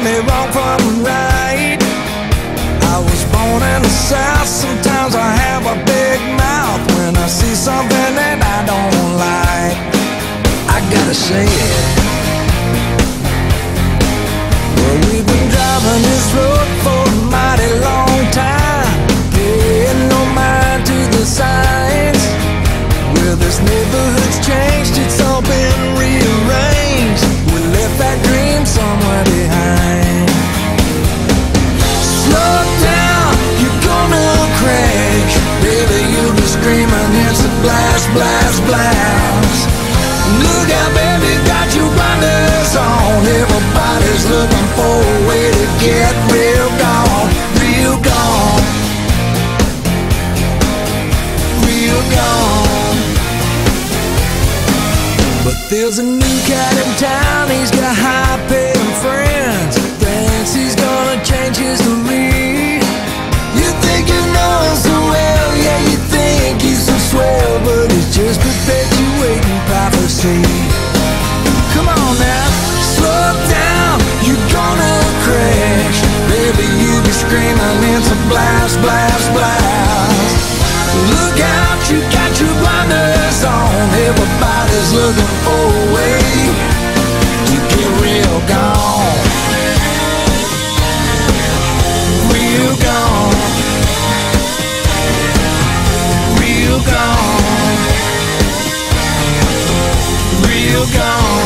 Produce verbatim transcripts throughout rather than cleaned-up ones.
me wrong from right. I was born in the South. Sometimes I have a big mouth when I see something that I don't like. I gotta say it. Well, we've been driving this road for a mighty long time, paying no mind to the signs. Well, this neighborhood's changed, it's all been rearranged. We left that dream somewhere behind. Slow down, you're gonna crash. Baby, you'll be screaming, it's a blast, blast, blast. Look out, baby, got your blinders on. Everybody's looking for a way to get real gone, real gone, real gone. But there's a new cat in town, he's got high-paying friends. Thinks he's gonna change history. You think you know him so well, yeah, you think he's so swell, but he's just perpetuating prophecy. Come on now, slow down, you're gonna crash. Baby, you be screaming, it's a blast, blast, blast. Look out, you got your blinders on. Everybody's looking for a way to get real gone, real gone, real gone, real gone.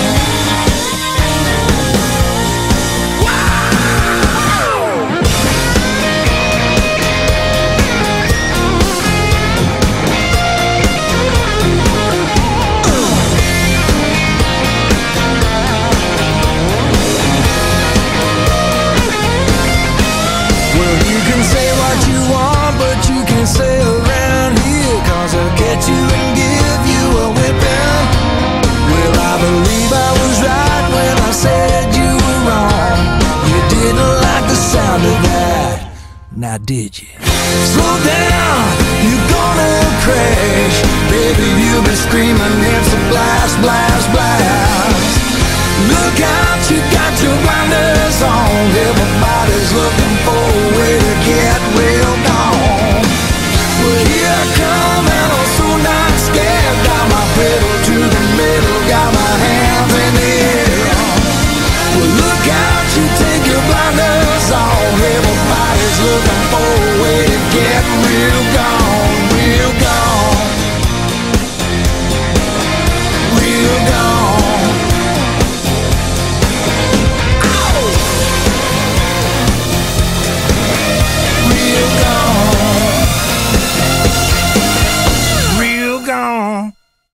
Say around here, cause I'll get you and give you a whipping. Well, I believe I was right when I said you were wrong. You didn't like the sound of that, now did you? Slow down, you're gonna crash. Baby, you'll be screaming, it's a blast, blast, blast. Look out, you got your blinders on. Everybody's looking for a way to get real gone. Well, here I come and I'm so not scared. Got my pedal to the middle, got my hands in the air. Well, look out, you take your blinders off. Everybody's looking for a way to get real gone.